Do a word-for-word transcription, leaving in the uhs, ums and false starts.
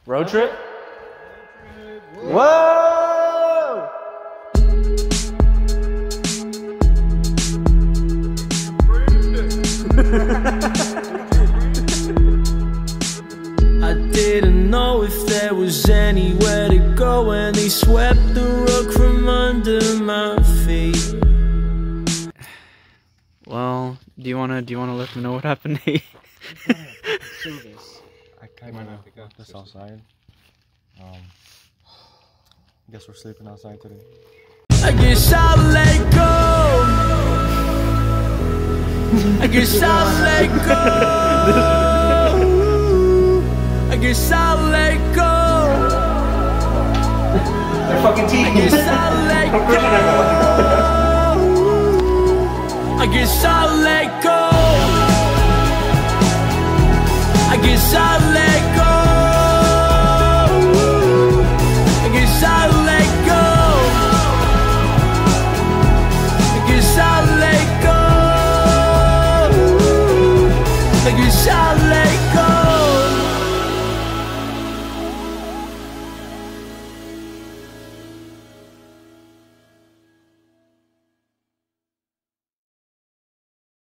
Road trip? Whoa! I didn't know if there was anywhere to go when they swept the rug from under my feet. Well, do you wanna do you wanna let me know what happened? I kind of left this outside. Um, guess we're sleeping outside today. I guess I'll let go. I guess I'll let go. I guess I'll let go. They're fucking teeth. I guess I'll let go. I guess I'll let go. I guess I'll let go. I guess I'll let go. I guess I'll let go. I guess I'll